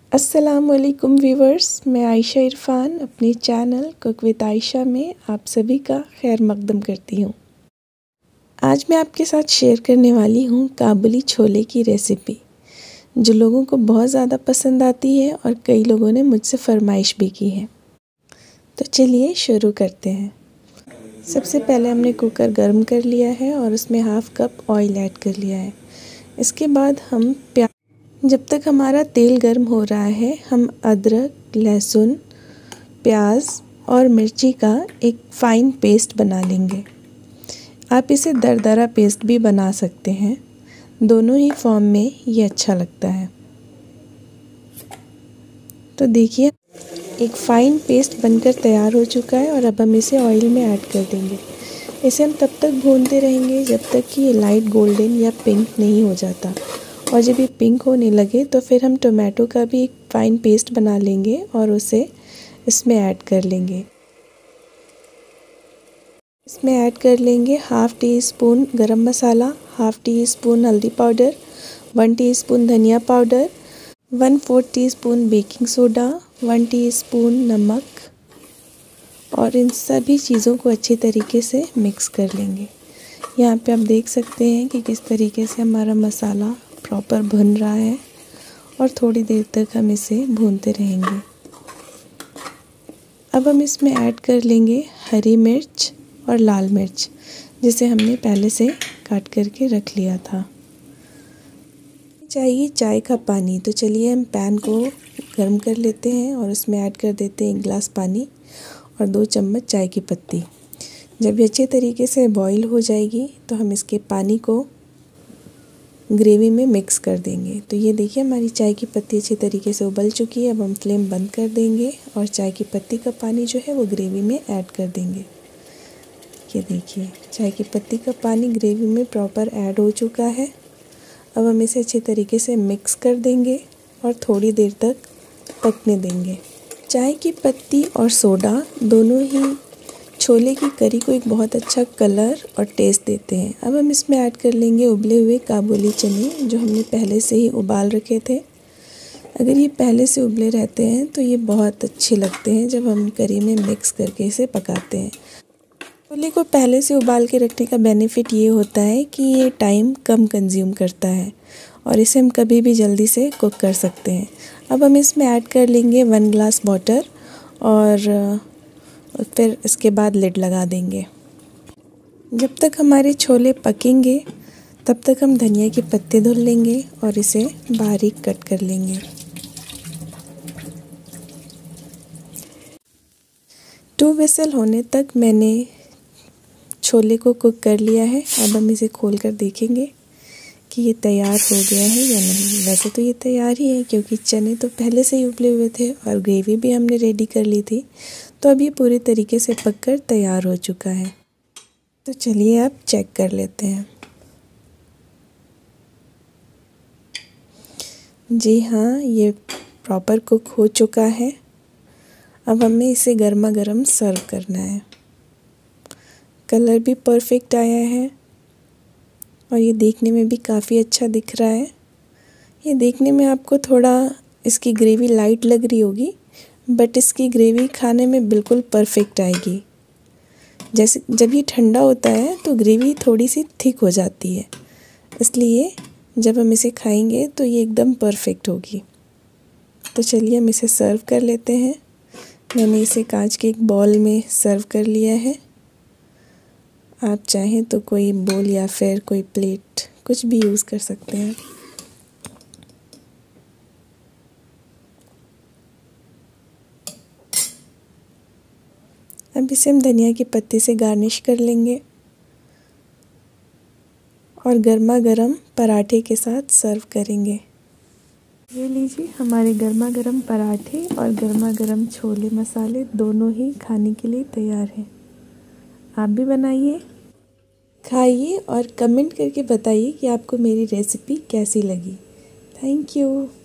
अस्सलामुअलैकुम व्यूवर्स, मैं आयशा इरफान अपने चैनल कुक विद आयशा में आप सभी का खैर मकदम करती हूँ। आज मैं आपके साथ शेयर करने वाली हूँ काबुली छोले की रेसिपी, जो लोगों को बहुत ज़्यादा पसंद आती है और कई लोगों ने मुझसे फरमाइश भी की है। तो चलिए शुरू करते हैं। सबसे पहले हमने कुकर गर्म कर लिया है और उसमें हाफ़ कप ऑयल ऐड कर लिया है। इसके बाद हम जब तक हमारा तेल गर्म हो रहा है, हम अदरक, लहसुन, प्याज और मिर्ची का एक फ़ाइन पेस्ट बना लेंगे। आप इसे दरदरा पेस्ट भी बना सकते हैं, दोनों ही फॉर्म में ये अच्छा लगता है। तो देखिए, एक फ़ाइन पेस्ट बनकर तैयार हो चुका है और अब हम इसे ऑयल में ऐड कर देंगे। इसे हम तब तक भूनते रहेंगे जब तक कि ये लाइट गोल्डन या पिंक नहीं हो जाता, और जब ये पिंक होने लगे तो फिर हम टोमेटो का भी एक फ़ाइन पेस्ट बना लेंगे और उसे इसमें ऐड कर लेंगे। इसमें ऐड कर लेंगे half teaspoon garam masala, half teaspoon हल्दी पाउडर, 1 टीस्पून धनिया powder, 1/4 teaspoon baking soda, 1 teaspoon नमक, और इन सभी चीज़ों को अच्छे तरीके से मिक्स कर लेंगे। यहाँ पे आप देख सकते हैं कि किस तरीके से हमारा मसाला प्रॉपर भुन रहा है, और थोड़ी देर तक हम इसे भूनते रहेंगे। अब हम इसमें ऐड कर लेंगे हरी मिर्च और लाल मिर्च, जिसे हमने पहले से काट करके रख लिया था। चाहिए चाय का पानी, तो चलिए हम पैन को गर्म कर लेते हैं और उसमें ऐड कर देते हैं 1 गिलास पानी और 2 चम्मच चाय की पत्ती। जब ये अच्छे तरीके से बॉईल हो जाएगी तो हम इसके पानी को ग्रेवी में मिक्स कर देंगे। तो ये देखिए, हमारी चाय की पत्ती अच्छी तरीके से उबल चुकी है। अब हम फ्लेम बंद कर देंगे और चाय की पत्ती का पानी जो है वो ग्रेवी में ऐड कर देंगे। ये देखिए, चाय की पत्ती का पानी ग्रेवी में प्रॉपर ऐड हो चुका है। अब हम इसे अच्छे तरीके से मिक्स कर देंगे और थोड़ी देर तक पकने देंगे। चाय की पत्ती और सोडा दोनों ही छोले की करी को एक बहुत अच्छा कलर और टेस्ट देते हैं। अब हम इसमें ऐड कर लेंगे उबले हुए काबुली चने, जो हमने पहले से ही उबाल रखे थे। अगर ये पहले से उबले रहते हैं तो ये बहुत अच्छे लगते हैं जब हम करी में मिक्स करके इसे पकाते हैं। छोले को पहले से उबाल के रखने का बेनिफिट ये होता है कि ये टाइम कम कंज्यूम करता है और इसे हम कभी भी जल्दी से कुक कर सकते हैं। अब हम इसमें ऐड कर लेंगे 1 गिलास वाटर और फिर इसके बाद लिड लगा देंगे। जब तक हमारे छोले पकेंगे तब तक हम धनिया के पत्ते धुल लेंगे और इसे बारीक कट कर लेंगे। टू विसल होने तक मैंने छोले को कुक कर लिया है। अब हम इसे खोल कर देखेंगे कि ये तैयार हो गया है या नहीं। वैसे तो ये तैयार ही है, क्योंकि चने तो पहले से ही उबले हुए थे और ग्रेवी भी हमने रेडी कर ली थी। तो अब ये पूरी तरीके से पककर तैयार हो चुका है। तो चलिए अब चेक कर लेते हैं। जी हाँ, ये प्रॉपर कुक हो चुका है। अब हमें इसे गर्मा गर्म सर्व करना है। कलर भी परफेक्ट आया है और ये देखने में भी काफ़ी अच्छा दिख रहा है। ये देखने में आपको थोड़ा इसकी ग्रेवी लाइट लग रही होगी, बट इसकी ग्रेवी खाने में बिल्कुल परफेक्ट आएगी। जैसे जब ये ठंडा होता है तो ग्रेवी थोड़ी सी थिक हो जाती है, इसलिए जब हम इसे खाएंगे तो ये एकदम परफेक्ट होगी। तो चलिए हम इसे सर्व कर लेते हैं। मैंने इसे कांच के एक बाउल में सर्व कर लिया है। आप चाहें तो कोई बोल या फिर कोई प्लेट कुछ भी यूज़ कर सकते हैं। अब इसे हम धनिया की पत्ती से गार्निश कर लेंगे और गर्मा गर्म पराठे के साथ सर्व करेंगे। ये लीजिए, हमारे गर्मा गर्म पराठे और गर्मा गर्म छोले मसाले दोनों ही खाने के लिए तैयार हैं। आप भी बनाइए, खाइए और कमेंट करके बताइए कि आपको मेरी रेसिपी कैसी लगी। Thank you.